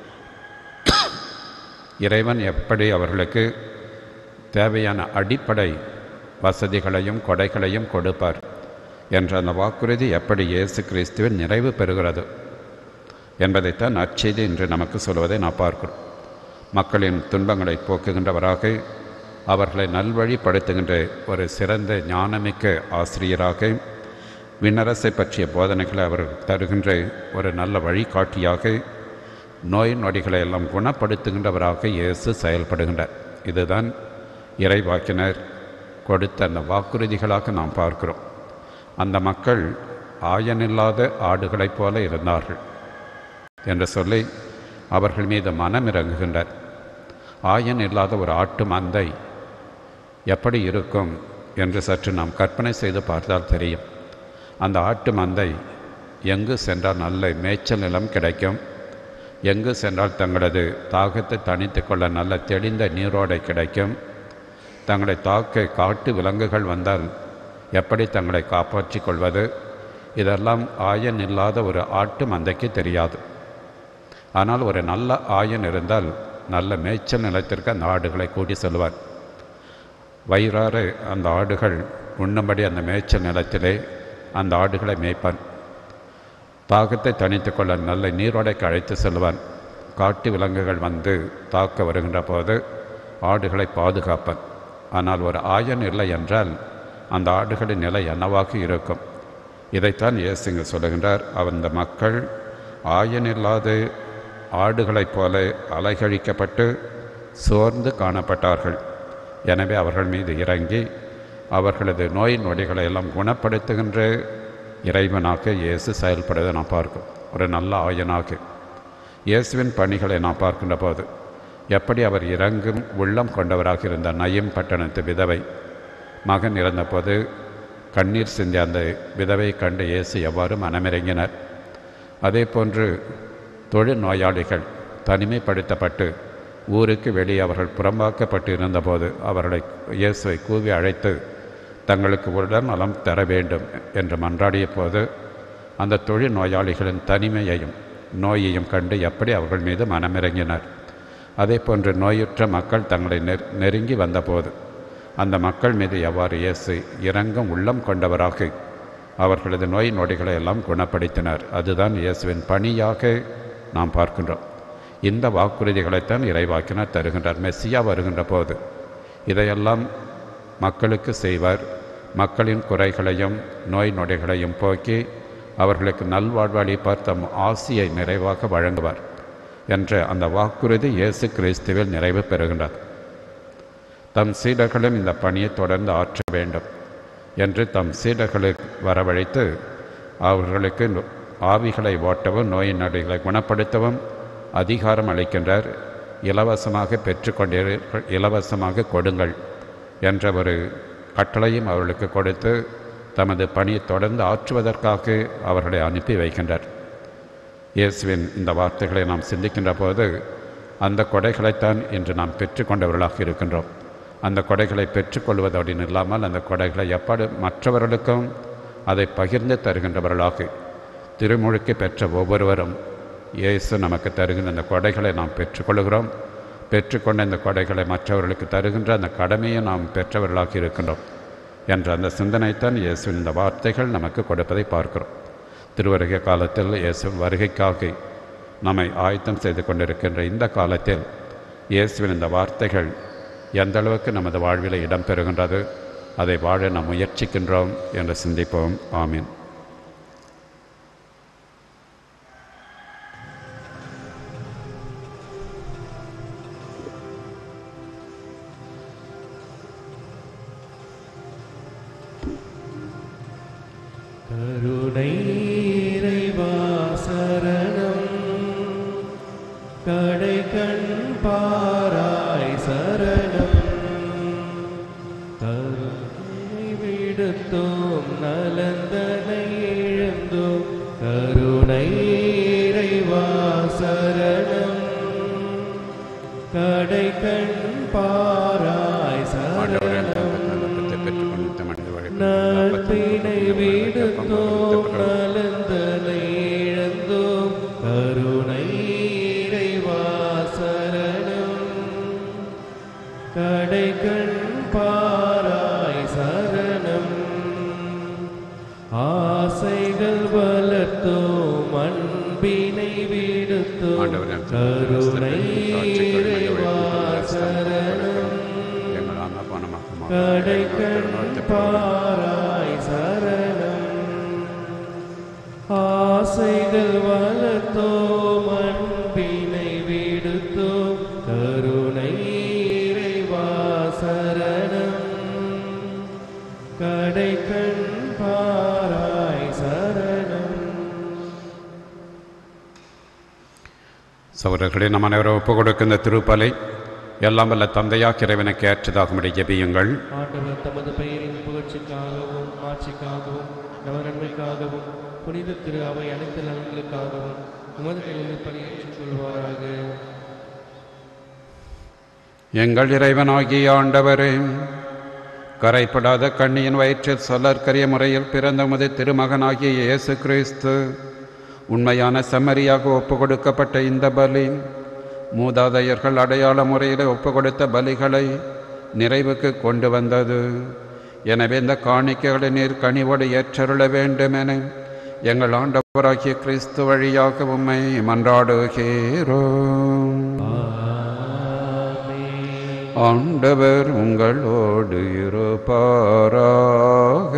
இறைவன் எப்படி அவர்களுக்கு தேவையான அடிப்படை வசதிகளையும் கொடைகளையும் கொடுப்பார் என்ற அந்த வாக்குறுதி எப்படி இயேசு கிறிஸ்துவின் நிறைவு பெறுகிறது என்பதைத்தான் நற்செய்தி இன்று நமக்கு சொல்வதை நாம் பார்க்கிறோம். மக்களின் துன்பங்களை போக்குகின்றவராக, அவர்களை நல்வழிப்படுத்துகின்ற ஒரு சிறந்த ஞானமிக்க ஆசிரியராக, விண்ணரசை பற்றிய போதனைகளை அவர் தருகின்ற ஒரு நல்ல வழிகாட்டியாக, நோய் நொடிகளை எல்லாம் குணப்படுத்துகின்றவராக இயேசு செயல்படுகின்றார். இதுதான் இறைவாக்கினர் கொடுத்த அந்த வாக்குறுதிகளாக நாம் பார்க்கிறோம். அந்த மக்கள் ஆயனில்லாத ஆடுகளைப் போல இருந்தார்கள் என்று சொல்லி அவர்கள் மீது மனம் இறங்குகின்றார். ஆயன் இல்லாத ஒரு ஆட்டு மந்தை எப்படி இருக்கும் என்று சற்று நாம் கற்பனை செய்து பார்த்தால் தெரியும். அந்த ஆட்டு மந்தை எங்கு சென்றால் நல்ல மேய்ச்சல் நிலம் கிடைக்கும், எங்கு சென்றால் தங்களது தாகத்தை தணித்து கொள்ள நல்ல தெளிந்த நீரோடை கிடைக்கும், தங்களை தாக்க காட்டு விலங்குகள் வந்தால் எப்படி தங்களை காப்பாற்றி கொள்வது, இதெல்லாம் ஆயன் இல்லாத ஒரு ஆட்டு மந்தைக்கு தெரியாது. ஆனால் ஒரு நல்ல ஆயன் இருந்தால் நல்ல மேய்ச்சல் நிலத்திற்கு அந்த ஆடுகளை கூட்டி செல்வார். வயிறார அந்த ஆடுகள் உண்ணும்படி அந்த மேய்ச்சல் நிலத்திலே அந்த ஆடுகளை மேய்ப்பான். தாகத்தை தணித்து கொள்ள நல்ல நீரோடைக்கு அழைத்து செல்வான். காட்டு விலங்குகள் வந்து தாக்க வருகின்ற போது ஆடுகளை பாதுகாப்பான். ஆனால் ஒரு ஆயன் இல்லை என்றால் அந்த ஆடுகளின் நிலை என்னவாக இருக்கும்? இதைத்தான் இயேசு இங்கு சொல்லுகின்றார். அந்த மக்கள் ஆயனில்லாத ஆடுகளைப் போல அலைகழிக்கப்பட்டு சோர்ந்து காணப்பட்டார்கள். எனவே அவர்கள் மீது இறங்கி அவர்களது நோய் நொடிகளை எல்லாம் குணப்படுத்துகின்ற இறைவனாக இயேசு செயல்படுவதை நாம் பார்க்கிறோம். ஒரு நல்ல ஆயனாக இயேசுவின் பணிகளை நாம் பார்க்கின்ற போது எப்படி அவர் இறங்கும் உள்ளம் கொண்டவராக இருந்த நயம் பட்டணத்து விதவை மகன் இறந்தபோது கண்ணீர் சிந்திய அந்த விதவை கண்டு இயேசு எவ்வாறு மனமிறங்கினார். அதே போன்று தொழில் நோயாளிகள் தனிமைப்படுத்தப்பட்டு ஊருக்கு வெளியே அவர்கள் புறம்பாக்கப்பட்டு இருந்தபோது அவர்களை இயேசுவை கூவி அழைத்து தங்களுக்கு உடல் நலம் தர வேண்டும் என்று மன்றாடிய போது அந்த தொழில் நோயாளிகளின் தனிமையையும் நோயையும் கண்டு எப்படி அவர்கள் மீது மனமிறங்கினர். அதே போன்று நோயுற்ற மக்கள் தங்களை நெருங்கி வந்தபோது அந்த மக்கள் மீது எவ்வாறு இயேசு இரங்கும் உள்ளம் கொண்டவராக அவர்களது நோய் நொடிகளை எல்லாம் குணப்படுத்தினார். அதுதான் இயேசுவின் பணியாக நாம் பார்க்கின்றோம். இந்த வாக்குறுதிகளைத்தான் இறைவாக்கினர் தருகின்றார். மெஸ்ஸியா வருகின்ற போது இதையெல்லாம் மக்களுக்கு செய்வார். மக்களின் குறைகளையும் நோய் நொடிகளையும் போக்கி அவர்களுக்கு நல்வாழ்வு அளிப்பார், தம் ஆசியை நிறைவாக வழங்குவார் என்ற அந்த வாக்குறுதி இயேசு கிறிஸ்துவில் நிறைவு பெறுகின்றார். தம் சீடர்களும் இந்த பணியை தொடர்ந்து ஆற்ற வேண்டும் என்று தம் சீடர்களை வரவழைத்து அவர்களுக்கு ஆவிகளை ஓட்டவும் நோய் நொடிகளை குணப்படுத்தவும் அதிகாரம் அளிக்கின்றார். இலவசமாக பெற்றுக்கொண்டீர்கள், இலவசமாக கொடுங்கள் என்ற ஒரு கட்டளையும் அவர்களுக்கு கொடுத்து தமது பணியை தொடர்ந்து ஆற்றுவதற்காக அவர்களை அனுப்பி வைக்கின்றார். இயேசுவின் இந்த வார்த்தைகளை நாம் சிந்திக்கின்ற போது அந்த கொடைகளைத்தான் இன்று நாம் பெற்றுக்கொண்டவர்களாக இருக்கின்றோம். அந்த கொடைகளை பெற்றுக்கொள்வதோடு இல்லாமல் அந்த கொடைகளை எப்படி மற்றவர்களுக்கும் அதை பகிர்ந்து தருகின்றவர்களாக திருமுழுக்கு பெற்ற ஒவ்வொருவரும் இயேசு நமக்கு தருகின்ற அந்த கொடைகளை நாம் பெற்றுக்கொள்கிறோம். பெற்றுக்கொண்ட இந்த கொடைகளை மற்றவர்களுக்கு தருகின்ற அந்த கடமையை நாம் பெற்றவர்களாக இருக்கின்றோம் என்ற அந்த சிந்தனைத்தான் இயேசுவின் இந்த வார்த்தைகள் நமக்கு கொடுப்பதை பார்க்கிறோம். திருவருகை காலத்தில் இயேசு வருகைக்காக நம்மை ஆயத்தம் செய்து கொண்டிருக்கின்ற இந்த காலத்தில் இயேசுவின் இந்த வார்த்தைகள் எந்த அளவுக்கு நமது வாழ்வில் இடம்பெறுகின்றது, அதை வாழ நாம் முயற்சிக்கின்றோம் என்று சிந்திப்போம். ஆமீன். கருணை இறைவா சரணம், கடைக்கண் பாராய் சரணம், கருணை விடுத்தோம் நலந்தனை இழந்தோம், கருணை இறைவா சரணம், கடைக்கண் பாராய் சரணம், நட்பினை விடுத்தோம் நலந்தனை இழந்தோம், கருணை இறைவா சரணம், கடைக்கண் பாராய் சரணம், ஆசைகள் வளர்த்தோம் அன்பினை விடுத்தோம், கருணை இறைவா சரணம், கடைக்கண் பாராய் சரணம், ஆசைகள் வளர்த்தோம் அன்பினை விடுத்தோம், கருணை இறைவா சரணம், கடைக்கண் பாராய் சரணம். சகோதரர்களே, நம் அனைவரும் ஒப்புக் கொடுக்கின்ற திருப்பலை எல்லாம் வல்ல தந்தையாக இறைவனுக்கு ஏற்றதாகும்படி ஜெபியுங்கள். ஆண்டவர் தமது பெயரின் புகழ்ச்சிக்காகவும் ஆட்சிக்காகவும் நவநன்மைக்காகவும் புனித திரு அவை அனைத்து நலன்களுக்காகவும் உமது கையில் பணியேற்றுக் கொள்வாராக. எங்கள் இறைவனாகிய ஆண்டவரே, கரைப்படாத கண்ணியின் வயிற்றில் சொல்லற்கரிய முறையில் பிறந்த உமது திருமகனாகிய இயேசு கிறிஸ்து உண்மையான செம்மறியாக ஒப்புக் கொடுக்கப்பட்ட இந்த பலி மூதாதையர்கள் அடையாள முறையில் ஒப்பு கொடுத்த பலிகளை நிறைவுக்கு கொண்டு வந்தது. எனவே இந்த காணிக்கைகளை நீர் கனிவோடு ஏற்றருள வேண்டுமென எங்கள் ஆண்டவராகிய கிறிஸ்து வழியாக உம்மை மன்றாடுகிறோம். ஆண்டவர் உங்களோடு இருப்பாராக.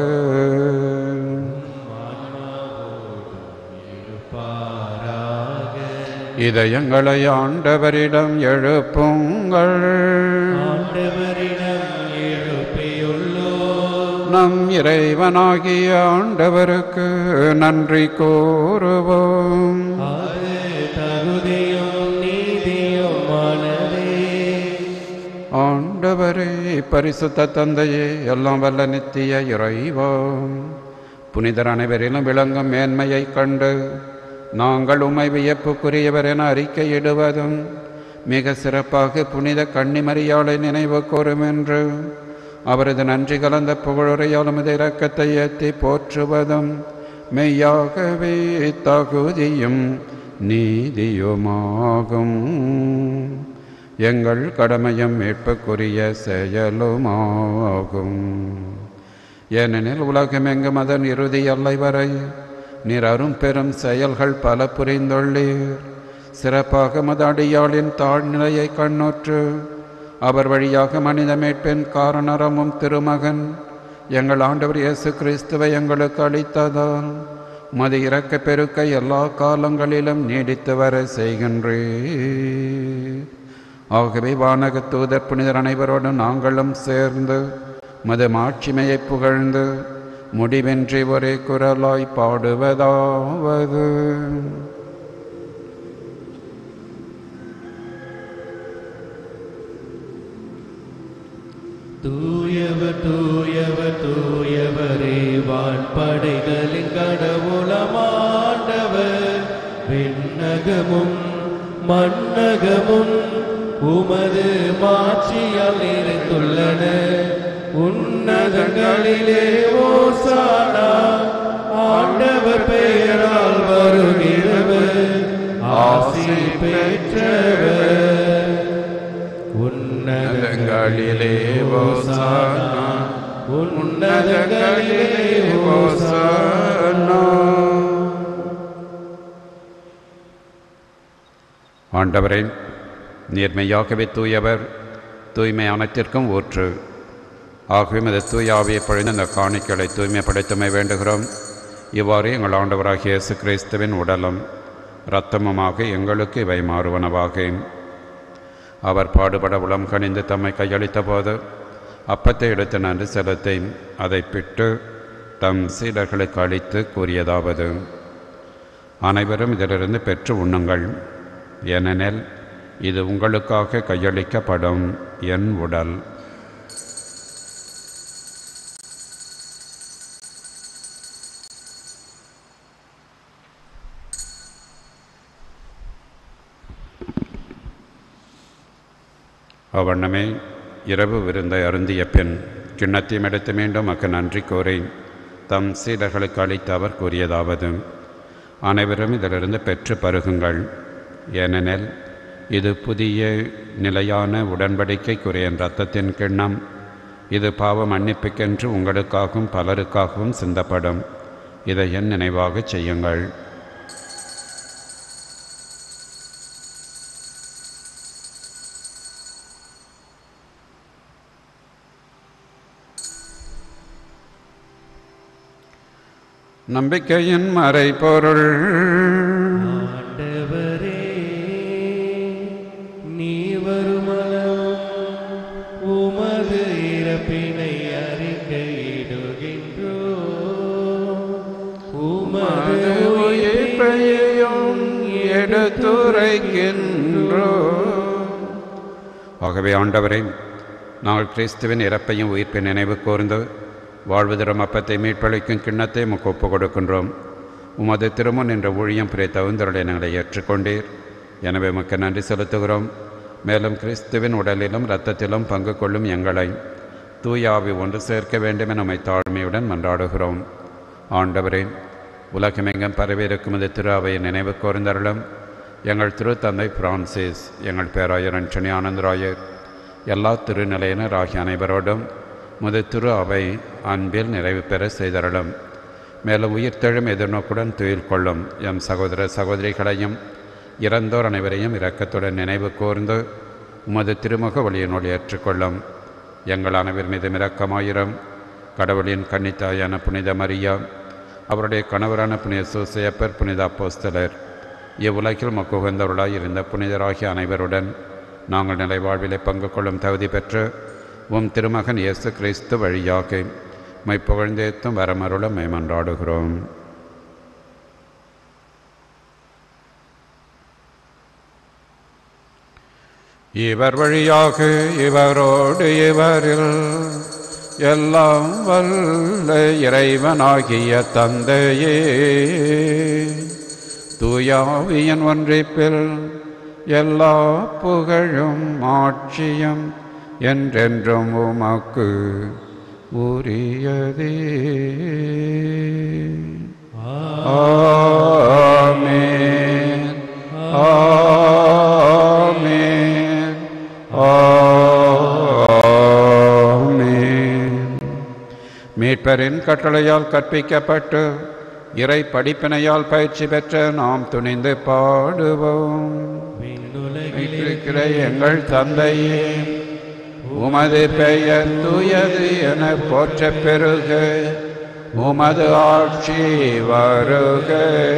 இதயங்களை ஆண்டவரிடம் எழுப்புங்கள். ஆண்டவரிடம் எழுப்பியுள்ளோம். நம் இறைவனாகிய ஆண்டவருக்கு நன்றி கூறுவோம். அது தகுதியும் நீதியுமானதே. ஆண்டவரே, பரிசுத்த தந்தையே, எல்லாம் வல்ல நித்திய இறைவா, புனிதர் அனைவரிலும் விளங்கும் மேன்மையை கண்டு நாங்கள் உம்மை வியப்புக்குரியவர் என அறிக்கையிடுவதும் மிக சிறப்பாக புனித கன்னிமரியாளை நினைவு கூறும் என்று அவரது நன்றி கலந்த புகழுரையால் உமது இரக்கத்தை ஏற்றி போற்றுவதும் மெய்யாகவே தகுதியும் நீதியுமாகும். எங்கள் கடமையும் மீட்புக்குரிய செயலுமாகும். ஏனெனில் உலகமெங்கும் அதன் இறுதி எல்லை வரை நீர் அரும் பெரும் செயல்கள் பல புரிந்துள்ளீர். சிறப்பாக மது அடியாளின் தாழ்நிலையை கண்ணுற்று அவர் வழியாக மனித மீட்பின் காரணரமும் திருமகன் எங்கள் ஆண்டவர் இயேசு கிறிஸ்துவை எங்களுக்கு அளித்ததால் மது இரக்க பெருக்கை எல்லா காலங்களிலும் நீடித்து வர செய்கின்றீர். ஆகவே வானக தூதர் புனிதர் அனைவரோடு நாங்களும் சேர்ந்து மது மாட்சிமையை புகழ்ந்து முடிவின்றி ஒரே குரலாய் பாடுவதாவது: தூயவர் தூயவர் தூயவரே, வான்படைகளின் கடவுளமாண்டவர். விண்ணகமும் மண்ணகமும் உமது மாட்சியால் நிறைந்துள்ளன. உன்னதங்களிலே ஓசானா, ஆண்டவர் பெயரால் வருகிறவர் ஆசி பெற்றவர். உன்னதங்களிலே ஓசானா, உன்னதங்களிலே ஓசானா. ஆண்டவரே, நேர்மையாகவே தூயவர், தூய்மை அனைத்திற்கும் ஊற்று. ஆகவே இந்த தூய ஆவியை பொழிந்து இந்த காணிக்கைகளை தூய்மைப்படுத்தமை வேண்டுகிறோம். இவ்வாறு எங்கள் ஆண்டவராகிய இயேசு கிறிஸ்துவின் உடலும் இரத்தமுமாக எங்களுக்கு இவை மாறுவனவாக. அவர் பாடுபட உளம் கனிந்து தம்மை கையளித்த போது அப்பத்தை எடுத்து நன்றி செலுத்தி அதை பிட்டு தம் சீடர்களுக்கு அளித்து கூறியதாவது: அனைவரும் இதிலிருந்து பெற்று உண்ணுங்கள், ஏனெனில் இது உங்களுக்காக கையளிக்கப்படும் என் உடல். அவ்வண்ணமே இரவு விருந்தை அருந்திய பின் கிண்ணத்தையும் எடுத்து மீண்டும் மக்கு நன்றி கூறி தம் சீடர்களுக்கு அளித்து அவர் கூறியதாவது: அனைவரும் இதிலிருந்து பெற்று பருகுங்கள், ஏனெனில் இது புதிய நிலையான உடன்படிக்கைக்குரிய இரத்தத்தின் கிண்ணம். இது பாவ மன்னிப்புக்கென்று உங்களுக்காகவும் பலருக்காகவும் சிந்தப்படும். இதை என் நினைவாக செய்யுங்கள். நம்பிக்கையின் மறைபொருள். ஆண்டவரே, நீ வருமளவும் உமது இறப்பினை அறிக்கையிடுகின்றோம், உமது உயிர்ப்பையும் எடுத்துரைக்கின்றோம். ஆகவே ஆண்டவரே, நாங்கள் கிறிஸ்துவின் இறப்பையும் உயிர்ப்பின் நினைவு கூர்ந்து வாழ்வு தரும் அப்பத்தை மீட்பளிக்கும் கிண்ணத்தை உமக்கு ஒப்புக் கொடுக்கின்றோம். உமது திருமுன் என்ற ஊழியம் பிறை தகுந்தருடைய எங்களை ஏற்றுக்கொண்டீர். எனவே உமக்கு நன்றி செலுத்துகிறோம். மேலும் கிறிஸ்துவின் உடலிலும் இரத்தத்திலும் பங்கு கொள்ளும் எங்களை தூய ஆவி ஒன்று சேர்க்க வேண்டும் என நம்மை தாழ்மையுடன் மன்றாடுகிறோம். ஆண்டவரே, உலகமெங்கும் பரவியிருக்கும் இந்த திரு அவையை நினைவு கூர்ந்தருளும். எங்கள் திருத்தந்தை பிரான்சிஸ், எங்கள் பேராயர் அன்டனி ஆனந்தராயர், எல்லா திருநிலையினர் ஆகிய அனைவரோடும் முது திரு அவை அன்பில் நிறைவு பெற செய்தருளும். மேலும் உயிர்த்தெழும் எதிர்நோக்குடன் துயில் கொள்ளும் எம் சகோதர சகோதரிகளையும் இறந்தோர் அனைவரையும் இரக்கத்துடன் நினைவு கூர்ந்து உமது திருமுக ஒளியினோடு ஏற்றுக்கொள்ளும். எங்கள் அனைவர் மீது இரக்கமாயிரம். கடவுளின் கன்னித்தாயான புனித மரியா, அவருடைய கணவரான புனித சூசையப்பர், புனித அப்போஸ்தலர், இவ்வுலகில் மக்குகந்தவர்களாய் இருந்த புனிதராகிய அனைவருடன் நாங்கள் நிலை வாழ்விலை பங்கு கொள்ளும் தகுதி பெற்று உம் திருமகன் இயேசு கிறிஸ்து வழியாக மைப்புகழ்ந்தேத்தும் வரமருள மேமன்றாடுகிறோம். இவர் வழியாக இவரோடு இவரில் எல்லாம் வல்ல இறைவனாகிய தந்தையே, தூயாவியின் ஒன்றிப்பில் எல்லா புகழும் ஆட்சியும் என்றென்றும் உமக்கு உரியதே. ஆமென். ஆமென். ஆமென். மீட்பரின் கட்டளையால் கற்பிக்கப்பட்டு இறை படிப்பினையால் பயிற்சி பெற்ற நாம் துணிந்து பாடுவோம். இருக்கிற எங்கள் தந்தையே, உமது பெயர் தூயது என போற்றப் பெறுக. உமது ஆட்சி வருக.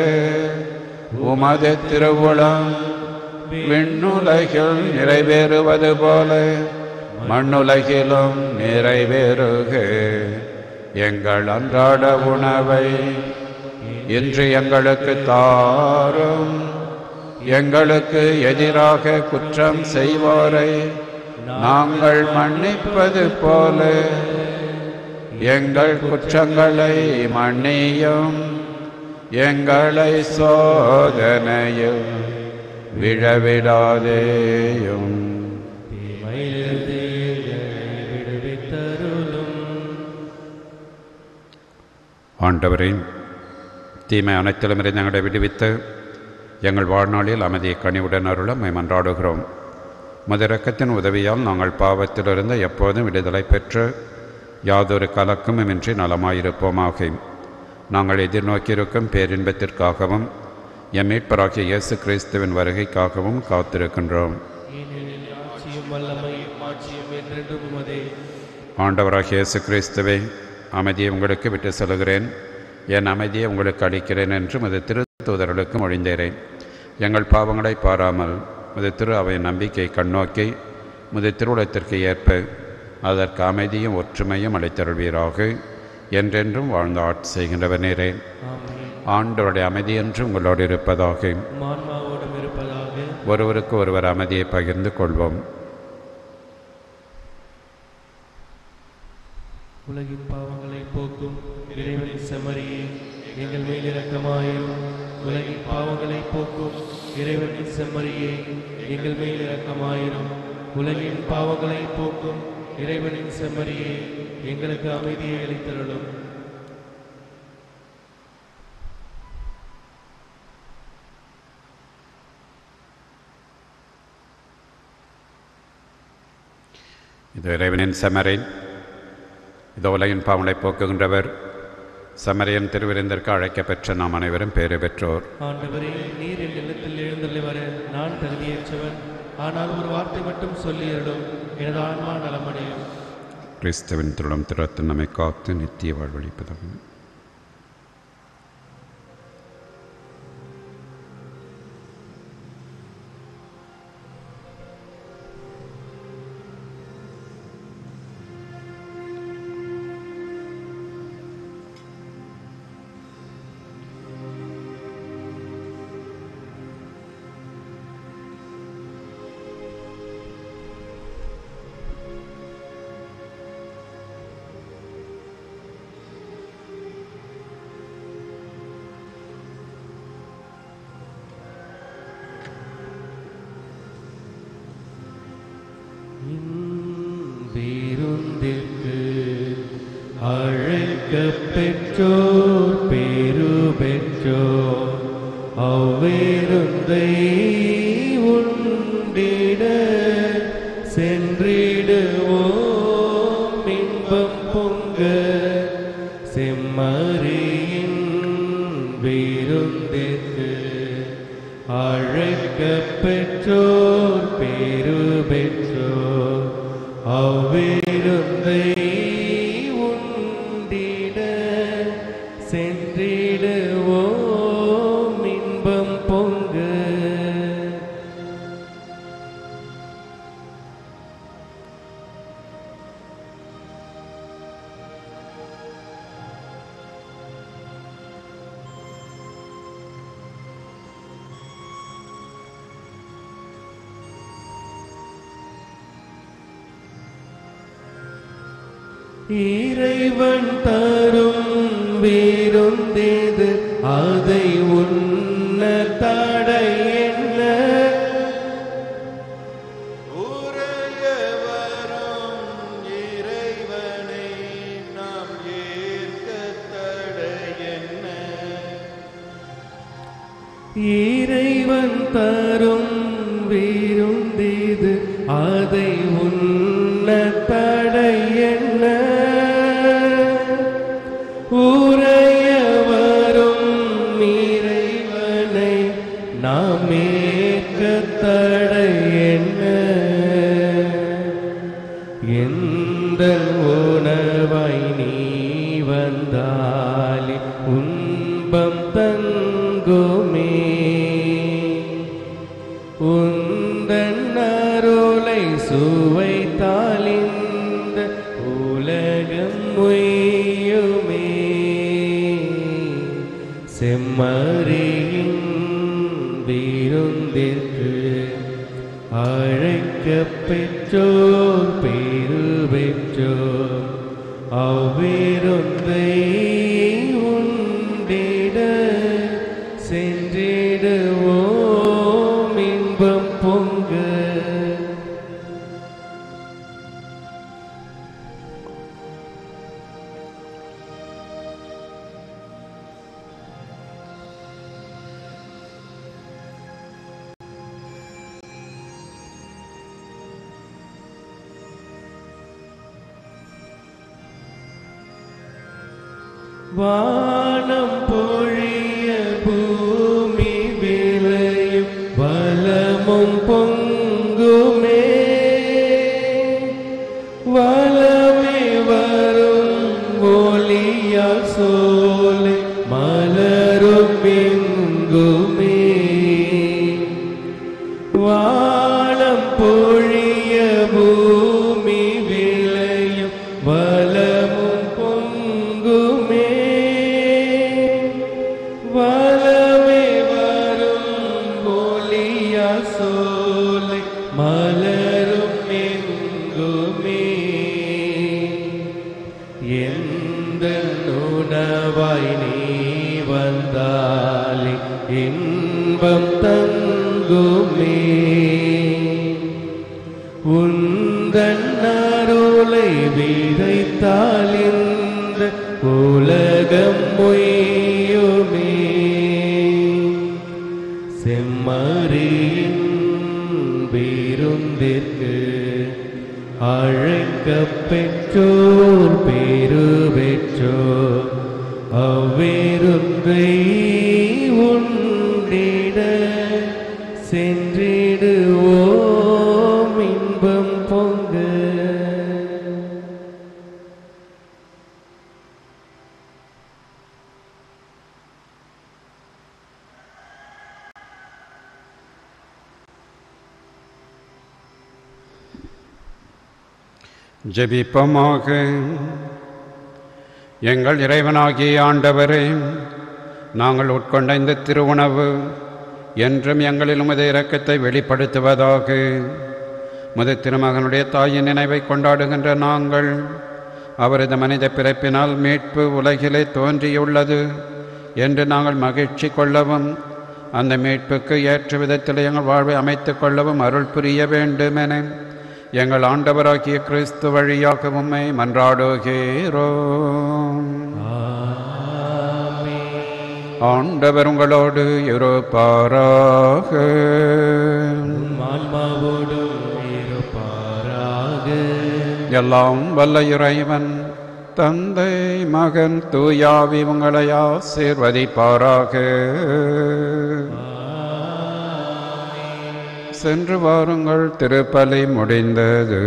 உமது திருவுளம் விண்ணுலகில் நிறைவேறுவது போல மண்ணுலகிலும் நிறைவேறுக. எங்கள் அன்றாட உணவை இன்று எங்களுக்கு தாரும். எங்களுக்கு எதிராக குற்றம் செய்வோரை நாங்கள் மன்னிப்பது போல எங்கள் குற்றங்களை மன்னியும். எங்களை சோதனையும் விழவிடாதேயும். ஆண்டவரே, தீமை அனைத்திலுமிருந்து எங்களை விடுவித்து எங்கள் வாழ்நாளில் அமைதியை கனிவுடன் அருள மன்றாடுகிறோம். மதிரக்கத்தின் உதவியால் நாங்கள் பாவத்திலிருந்து எப்போதும் விடுதலை பெற்று யாதொரு கலக்கமுமின்றி நலமாயிருப்போமாக. நாங்கள் எதிர்நோக்கியிருக்கும் பேரின்பத்திற்காகவும் எம் மீட்பராகிய இயேசு கிறிஸ்துவின் வருகைக்காகவும் காத்திருக்கின்றோம். ஆண்டவராகிய இயேசு கிறிஸ்துவை, அமைதியை உங்களுக்கு விட்டு செல்கிறேன், என் அமைதியை உங்களுக்கு அளிக்கிறேன் என்று மது திருத்தூதர்களுக்கு மொழிந்தேறேன். எங்கள் பாவங்களை பாராமல் முது திரு அவை நம்பிக்கை கண்ணோக்கி முது திருவுளத்திற்கு ஏற்ப அதற்கு அமைதியும் ஒற்றுமையும் அளித்தருள்வீராக. என்றென்றும் வாழ்ந்து ஆட்சி செய்கின்றவர் நேரே. ஆண்டவருடைய அமைதி என்று உங்களோடு இருப்பதாக. ஒருவருக்கு ஒருவர் அமைதியை பகிர்ந்து கொள்வோம். உலகின் பாவங்களை போக்கும் இறைவனின் செம்மறியே, எங்கள் மேல் இரக்கமாயிரும். உலகின் பாவங்களை போக்கும் இறைவனின் செம்மறியே, எங்கள் மேல் இரக்கமாயிரும். உலகின் பாவங்களை போக்கும் இறைவனின் செம்மறியே, எங்களுக்கு அமைதியை அளித்தருளும். இது இறைவனின் செம்மறி, இது உலகின் பாவங்களை போக்குகின்றவர். சமரியன் திருவிருந்திற்கு அழைக்கப்பெற்ற நாம் அனைவரும் பேறு பெற்றோர். ஆண்டவரே, நீர் என் இல்லத்தில் எழுந்தருளி வர நான் தகுதியேற்றவன். ஆனால் ஒரு வார்த்தை மட்டும் சொல்லியருளும், எனது ஆன்மா நலமடையும். கிறிஸ்துவின் திருடம் திறத்து நம்மை காத்து நித்திய வாழ்வளிப்பதாக. பேருந்திற்கு அழைக்கப் பெற்றோர் பேரு பெற்றோர், அவ்வேருந்தை உண்டிட சென்றிடுவோம் இன்பம் பொங்க. செம்மறியின் பேருந்திற்கு அழைக்கப் பெற்றோர் பேரு பெற்றோர், அவ்விருந்தை உண்டிட சென்றிடுவோம் இன்பம் பொங்க. இறைவன் தரும் விருந்தேது, அதை உண்ண தடை என்ன? உரையவரும் இறைவனை நாம் ஏற்க தடை என்ன? இறைவன் தரும் விருந்திது அதை உண்ண தடை என்ன? உரைய வரும் இறைவனை நாம் ஏற்க தடை என்ன? எந்த உணவாய் நீ வந்தாலே உன்பம் தங்குமே. உந்தன் அருளை சுவைத்தால் இந்த உலகம் மொய்யுமே. செம்மறியின் விருந்திற்கு அழைக்கப் பெற்றோர் பேறு பெற்றோர் அவ்விருந்தை உண்டிட சென்றிடுவோம் இன்பம் பொங்க. வானம் பொழிய பூமி விளையும் வளமும் பொங்குமே. வளமே வரும் ஒளியால் சோலை மலரும் எங்குமே. வானம் பொழிய பூமி விளையும் வளமும் பொங்குமே. வளமே வரும் ஒளியால் சோலை மலரும் எங்குமே. எந்த உணவாய் நீ வந்தாலே இன்பம் தங்குமே. உந்தன் அருளை விதைத்தால் இந்த உலகம் மொய்யுமே. செம்மறியின் விருந்திற்கு அழைக்கப் பெற்றோர் பேறு பெற்றோர் அவ்விருந்தை உண்டிட சென்றிடுவோம் இன்பம் பொங்க. ஜெபிப்போமாக. எங்கள் இறைவனாகிய ஆண்டவரே, நாங்கள் உட்கொண்ட இந்த திருவுணவு என்றும் எங்களில் உமது இரக்கத்தை வெளிப்படுத்துவதாக. முது திருமகனுடைய தாயின் நினைவை கொண்டாடுகின்ற நாங்கள் அவரது மனித பிறப்பினால் மீட்பு உலகிலே தோன்றியுள்ளது என்று நாங்கள் மகிழ்ச்சி கொள்ளவும், அந்த மீட்புக்கு ஏற்ற விதத்தில் எங்கள் வாழ்வை அமைத்து கொள்ளவும் அருள் புரிய வேண்டுமென எங்கள் ஆண்டவராகிய கிறிஸ்து வழியாக உம்மை மன்றாடுகிறோம். ஆண்டவர் உங்களோடு இருப்பாராக. எல்லாம் வல்ல இறைவன் தந்தை மகன் தூயாவி உங்களை ஆசீர்வதிப்பாராக. சென்று வாருங்கள், திருப்பலி முடிந்தது.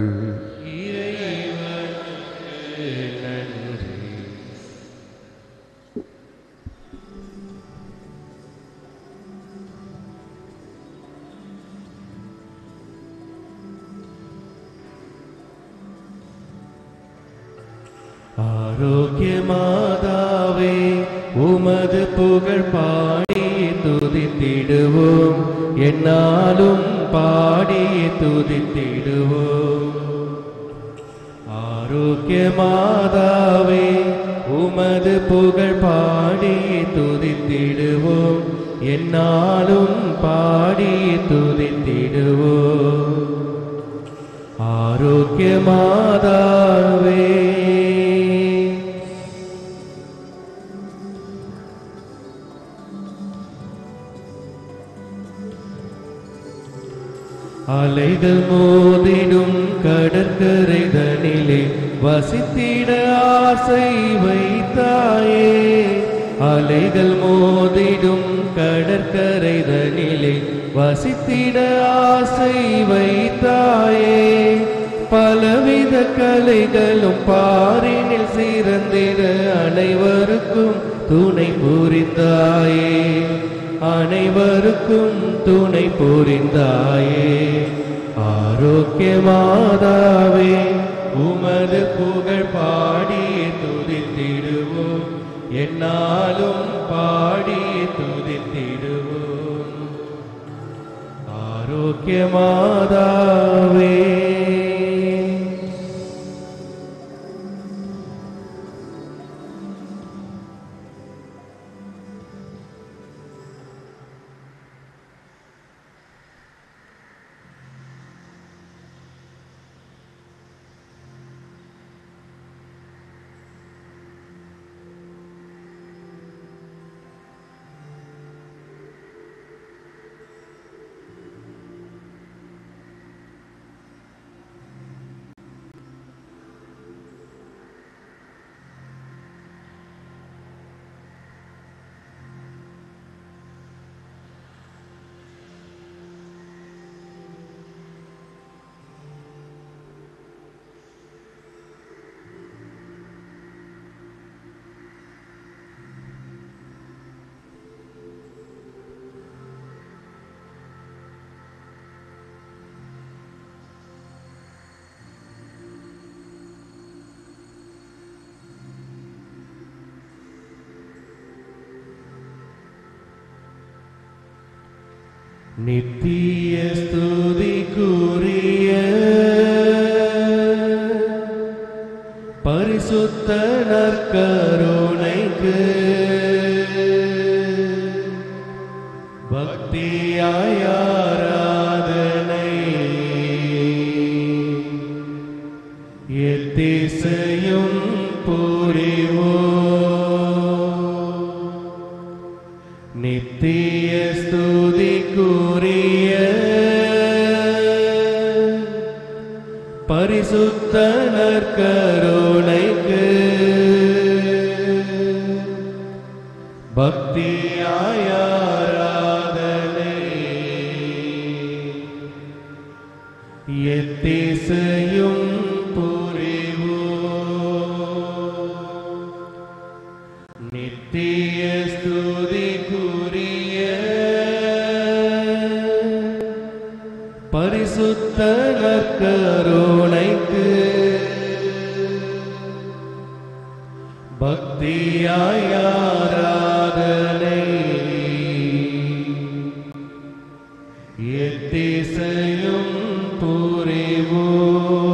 ஆரோக்கிய மாதாவே, உமது புகழ் பாடி துதித்திடுவோம், என்னாலும் பாடி துதித்திடுவோம். ஆரோக்கிய மாதாவே, உமது புகழ் பாடி துதித்திடுவோம், என்னாலும் பாடி துதித்திடுவோம். ஆரோக்கிய மாதாவே, அலைகள் மோதிடும் கடற்கரை தனிலே வசித்திட ஆசை வைத்தாயே. அலைகள் மோதிடும் கடற்கரை தனிலே வசித்திட ஆசை வைத்தாயே. பலவித கலைகளும் பாரினில் சிறந்திட அனைவருக்கும் துணை புரிந்தாயே. அனைவருக்கும் துணை புரிந்தாயே. ஆரோக்கிய மாதாவே உமது புகழ் பாடி துதித்திடுவோம். என்னாலும் பாடி துதித்திடுவோம். ஆரோக்கிய மாதாவே நித்திய ஸ்துதிக்குரிய பரிசுத்த நற்கருணைக்கு பக்தியாய் ஆராதனை எத்திசையும் புரிவோம். நித்திய ஸ்துதிக்குரிய பரிசுத்த நற்கருணைக்கு பக்தியாய் ஆராதனை எத்திசையும் புரிவோம். நித்திய ஸ்துதிக்குரிய பரிசுத்த நற்கருணைக்கு பக்தியாய் ஆராதனை எத்திசையும் புரிவோம்.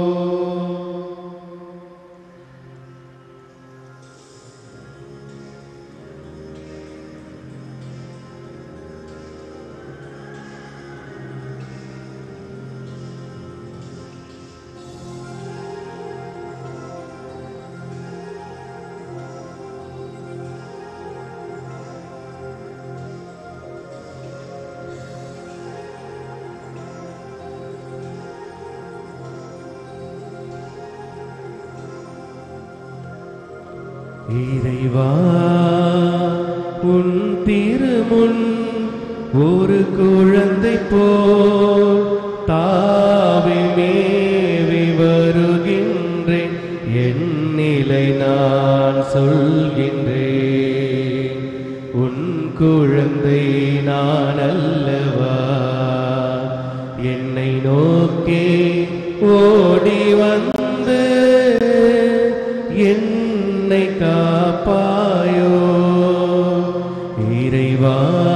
இறைவா உன் திருமுன் ஒரு குழந்தை போல் தாவி மேவி வருகின்றேன். என் நிலை நான் சொல்கின்றேன். உன் குழந்தை நான் அல்லவா? என்னை நோக்கி ஓடி வந்து என்னை காப்பாயோ. இறைவா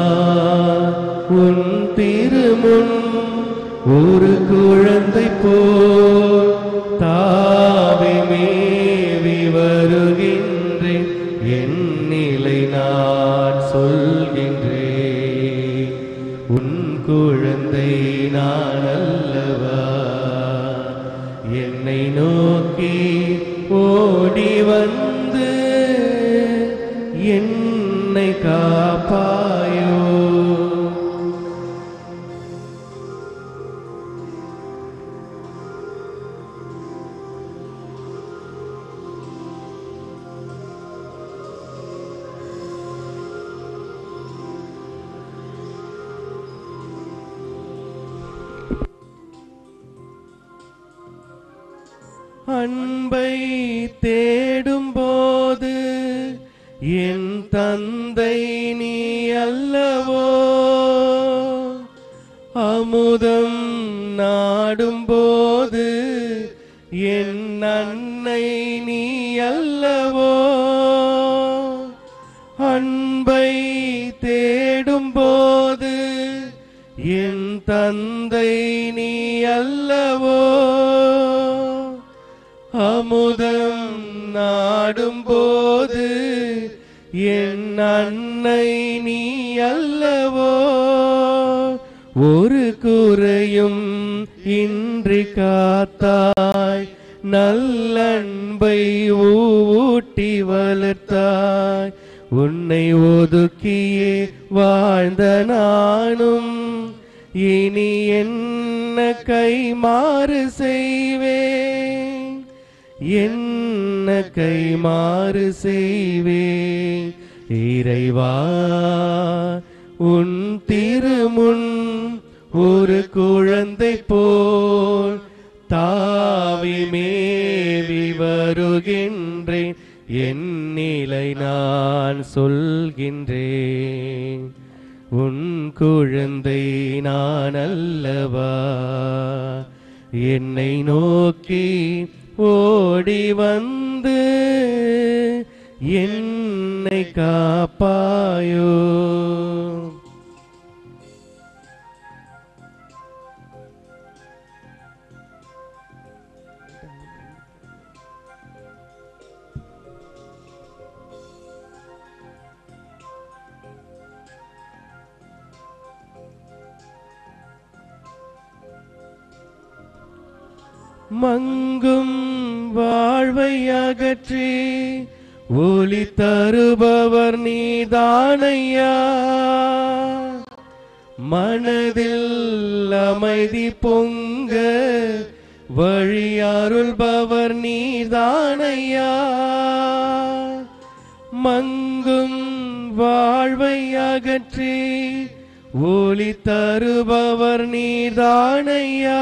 உன் திருமுன் ஒரு குழந்தை போல் தாவி மேவி வருகின்றேன். என் நிலை நான் சொல்கின்றேன். உன் குழந்தை நான் அல்லவா? என்னை நோக்கி ஓடி வந்து என்னை காப்பாயோ. தந்தை நீ அல்லவோ, அமுதம் நாடும்போது என் அன்னை நீ அல்லவோ, அன்பை தேடும்போது என் தந்தை நீ அல்லவோ, அமுதம் நாடும்போது என் அன்னை நீ அல்லவோ, ஒரு குறையும் இன்றி காத்தாய், நல்லன்பை ஊட்டி வளர்த்தாய், உன்னை ஒதுக்கியே வாழ்ந்த நானும் இனி என்ன கைமாறு செய்வேன், என்ன கைமாறு செய்வேன். இறைவா உன் திருமுன் ஒரு குழந்தை போல் தாவி மேவி வருகின்றேன், என் நிலை நான் சொல்கின்றேன். உன் குழந்தை நான் அல்லவா, என்னை நோக்கி ஓடி வந்து என்னை காப்பாயோ. மங்கும் வாழ்வை அகற்றி ஒளி தருபவர் நீதானையா, மனதில் அமைதி பொங்க வழி அருள்பவர் நீதானையா, மங்கும் வாழ்வை அகற்றி ஒளி தருபவர் நீதானையா,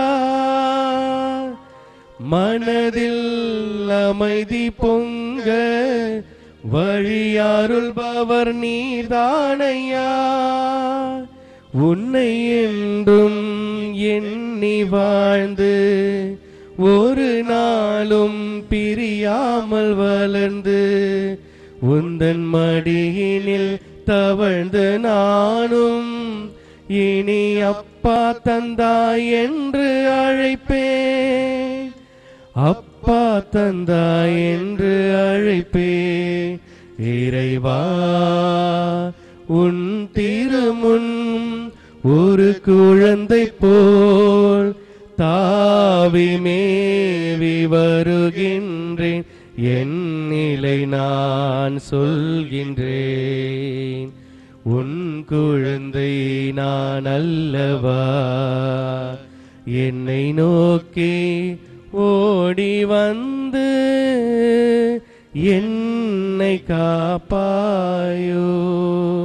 மனதில் அமைதி பொங்க வழி அருள்பவர் நீதானையா, உன்னை என்றும் எண்ணி வாழ்ந்து ஒரு நாளும் பிரியாமல் வளர்ந்து உந்தன் மடியினில் தவழ்ந்து நானும் இனி அப்பா தந்தாய் என்று அழைப்பேன், அப்பா தந்தாய் என்று அழைப்பேன். இறைவா உன் திருமுன் ஒரு குழந்தை போல் தாவி மேவி வருகின்றேன், என் நிலை நான் சொல்கின்றேன். உன் குழந்தை நான் அல்லவா, என்னை நோக்கி ஓடி வந்து என்னை காப்பாயோ.